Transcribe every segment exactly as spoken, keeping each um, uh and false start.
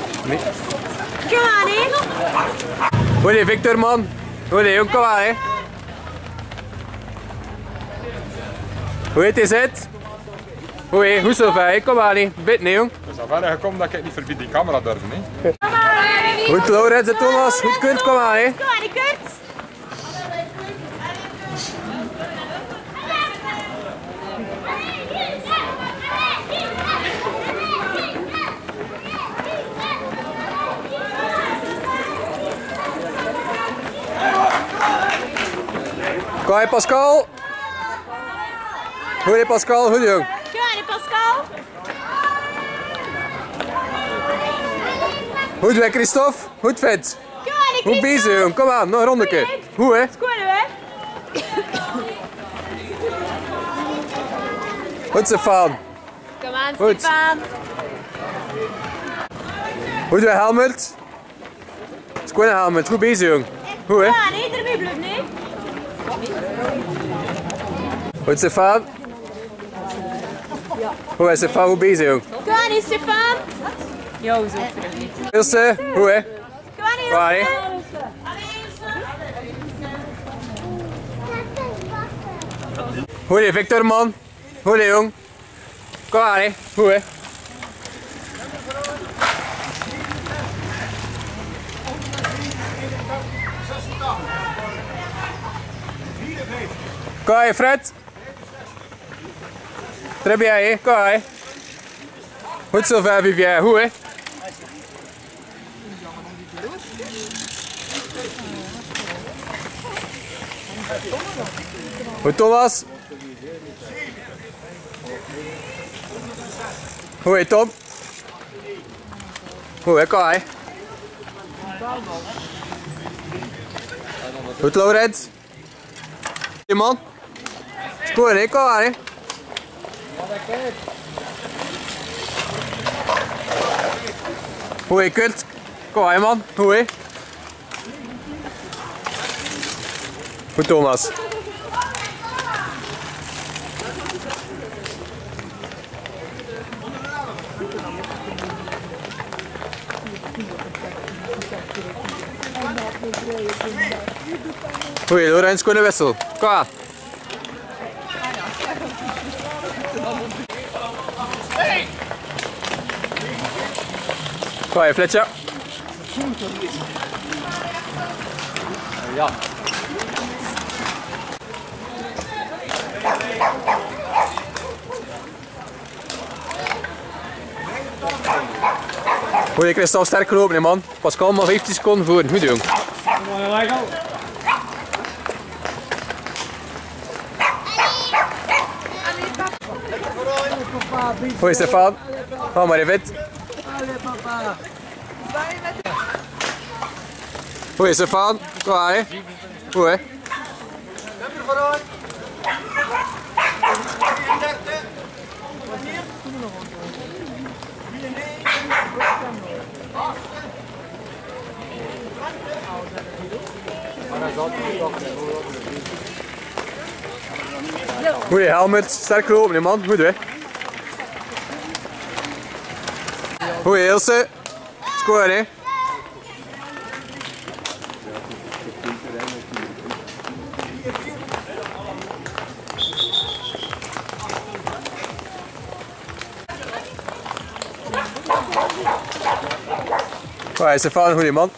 Nee. Kom aan, hè? Goeie Victor, man. Goeie jong, kom aan, hè. Hoe heet is het? Goeie, hoe zo ver, kom aan, hè. Bid, nee, jong. Het is al verder gekomen dat ik niet voorbij die camera durf, hè. Goed, Laurens en Thomas. Goed, Kurt, kom aan, hè. Kom aan, Kurt. Kom aan, Pascal. Goeie Pascal, goed jong. Kom aan, Pascal. Goed weg, Christophe. Goed vet. Kom aan, Goed bezig, jong. Kom aan, nog een rondeke. Goed, hè? Scoren we. Goed, Stefan. Kom aan, Goed. Stefan. Goed weg, Helmut. Scoren, Helmut. Goed bezig, jong. Goed, hè? Kom aan, hè. Ermee blijven, hè. Goed, Stefan. Goed, hè, Stefan. Goed bezig, jong. Kom aan, hè, Stefan. Jo, zo terug. Ilse, goed, hè? Kom aan, hè. Kom aan, hè? Goeie Victor, man. Goeie jong. Kom aan, hè. Goed, hè. Kom aan, Fred. Très bien, hè. Kom aan, hè. Goed zo ver, Vivien. Goed, hè. Goed, Thomas. Goed, hè, Tom. Goed, hè, kom aan, hè. Goed, Laurens. Hey, man. Goed, hè, kom aan, hè. Goed, hè, Kurt. Kom aan, man. Goed, hè. Goed, Thomas. Goeie, Laurens, kon een wissel. Kom aan. Kom je, Fletje. Ja. Goeie, Christophe, sterk gelopen, hè, man. Pascal maar vijftien seconden voor. Goed, jong. Goeie, Stefan. Ga maar even. Goeie, Stefan. Kom aan, hè. Goed, hè. Goeie, Helmut. Sterk gelopen, hè, man. Goed, hè. Goeie, Ilse. Scoren, hè. Goeie, Stefan. Goeie, man.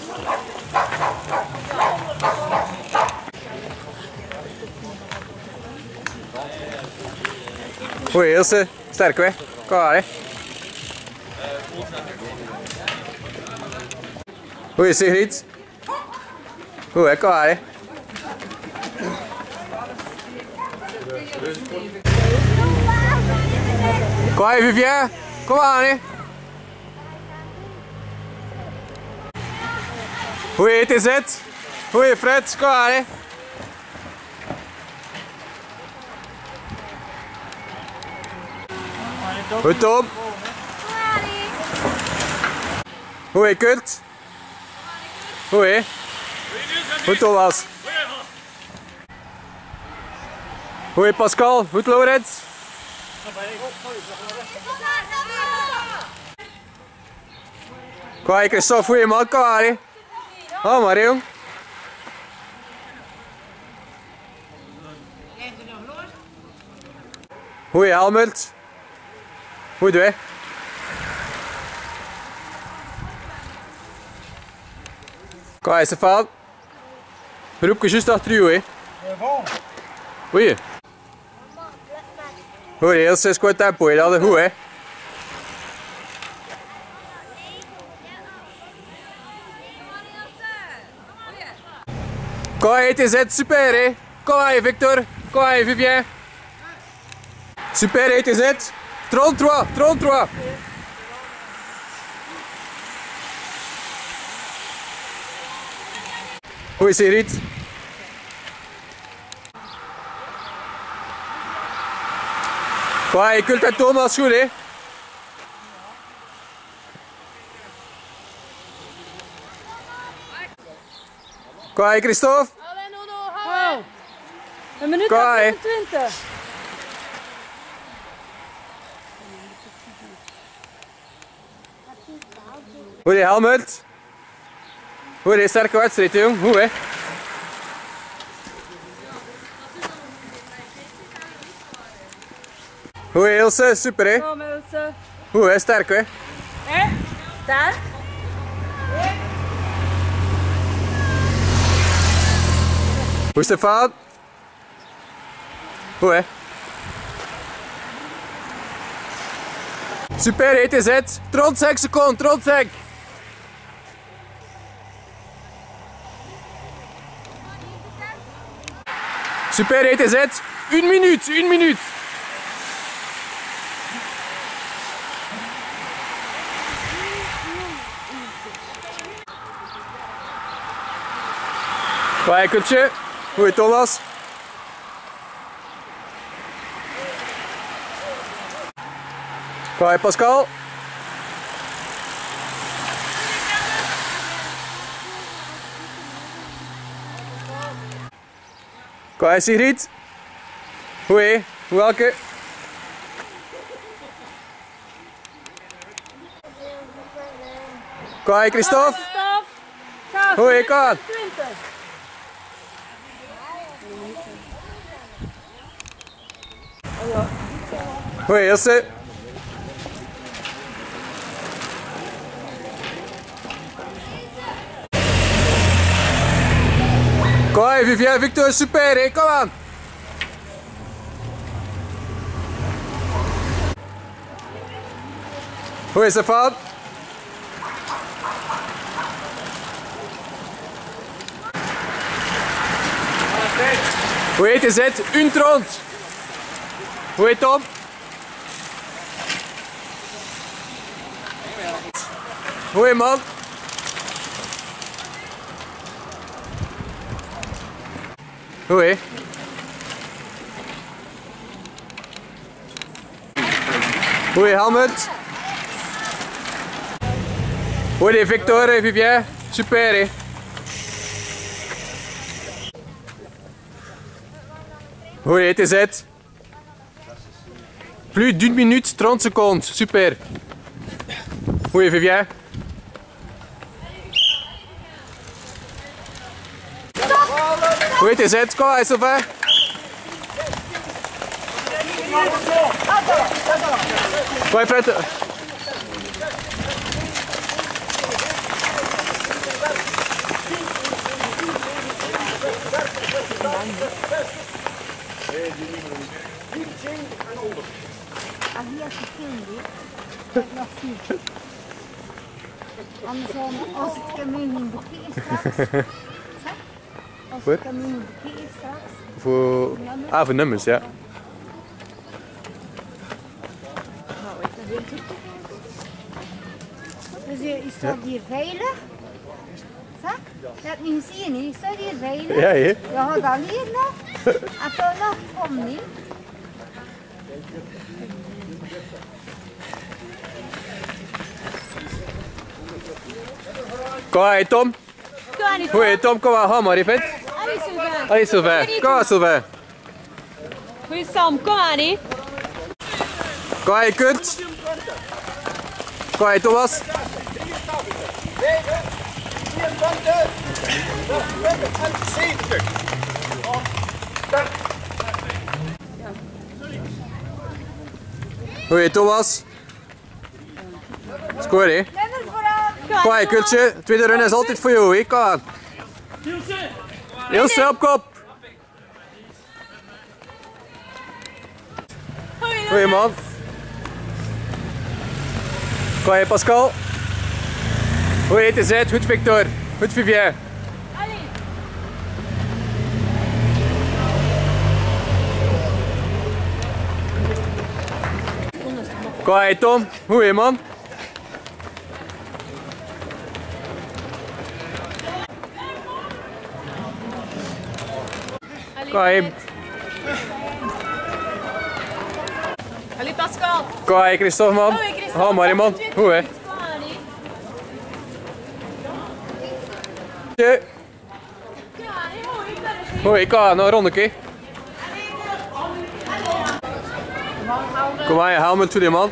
Goeie, Ilse. Sterk, hè. Kom maar, hè. Goeie, Sigrid. Goed, hè. Kom maar, hè. Kom maar, Vivien. Kom aan, hè. Goeie, het is het. Goeie, Fred. Kom aan, hè. Goed, Tom. Goeie, Kurt. Goeie. Goed, Thomas. Goeie, Pascal. Goed, Laurens. Kom maar Christophe, goeie man, kom maar. Kom maar jong. Goeie Helmut. Goed hè. Kom maar Stefan. Roepje juist achter u hè. Goeie. Goed, heel zes kort tempo hè, dat is goed hè. Kom maar E T Z, super hè. Kom maar Victor, kom maar Vivien. Super E T Z. trente-trois, trente-trois. Goeie Sigrid. Kom maar, je kunt het Thomas goed hè. Kom maar Christophe. Allee, Nono, ga. Wow. Een minuut Kom maar, hè. en twintig. Goed hè, Helmut. Goed hè, sterke wedstrijd jong. Goed hè. Goed hè, Ilse, super hè. Kom Ilse. Goed hè, sterk hè. Hé? Daar? Goed Stefan. Goed hè. Super E T Z. trente-cinq seconden, trente-cinq. Super E T Z. Une minute, une minute. Kom Kurtje. Goeie Thomas. Kom Pascal. Kom Sigrid. Goeie. Welke? Kom Christophe. Stop. Ga. Goeie, kom. twintig. Goeie Ilse. Kom maar, Vivien, Victor, super hè, kom aan. Goeie Stefan. Goeie E T Z, une trente. Goeie Tom. Goeie man. Goeie. Goeie Helmut. Goeie Victor, Vivien. Super hè. Goeie E T Z. Plus d'une minute, trente secondes. Super. Goeie Vivien. Goeie E T Z, kom maar Sylvain. Goeie Fred. Ah, hier is de film, hè? Nog niet. Anders, um, als het kameelje bekijkt straks. Als het kameelje bekijkt straks. Voor... Ah, voor nummers, ja. Dus je staat hier veilig. Zo? Je hebt niet gezien, hè? Je staat hier veilig. Ja, hè? Je gaat al hier nog. En toen nog komt niet. Kom maar, Tom. Kom aan, niet. Goeie Tom, kom maar, ga maar even. Allee, Sylvain. Allee Sylvain, kom maar Sylvain. Goeie Sam, kom aan, hè. Kom maar Kurt. Kom maar Thomas. Goeie Thomas. Score hè. Kom je Kultje, tweede run is altijd voor jou hè. Kom aan. Ilse op kop. Goeie man. Kom je Pascal. Goeie het is het, goed Victor. Goed Vivien. Kom je Tom, goeie man. Kom je. Allez Pascal. Kom je Christophe man. Oh maar man, hoe hè. Hoi, kom aan, een rondje. Kom maar, haal me toe die man.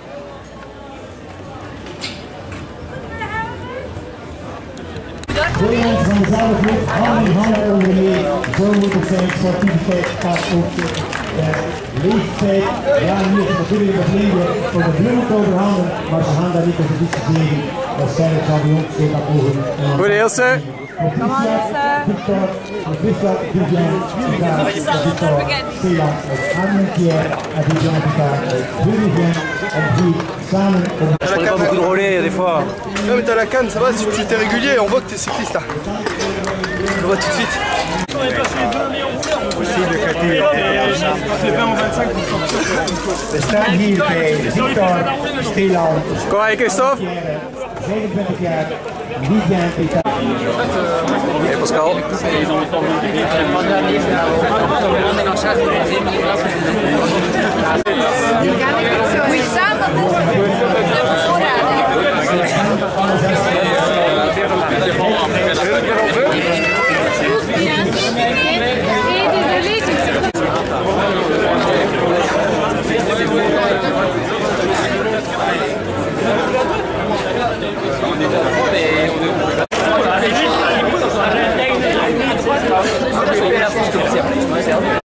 Nederland van zelf niet, handen, handen over de neer. Zo moet het zijn, certificaat gaat ook de leeftijd. Ja, nu is het natuurlijk nog leven voor de bloemen handen, maar ze gaan daar niet over discussiëren. Dat zijn het kampioen, zo dat mogen. Goed Ilse. Kom aan, Victor, Victor, Vivian, Victor, Stella, Armin Pierre, et Vivian Picard, Vivian, et puis samen. Je prenais pas beaucoup de relais des fois. Non mais t'as la canne, ça va, si tu étais régulier, on voit que t'es cycliste. Hein. On le voit tout de suite. We staan hier bij Victor, Stella, Kom je Christophe. zevenentwintig jaar, Vivian Picard. Hey Pascal. Van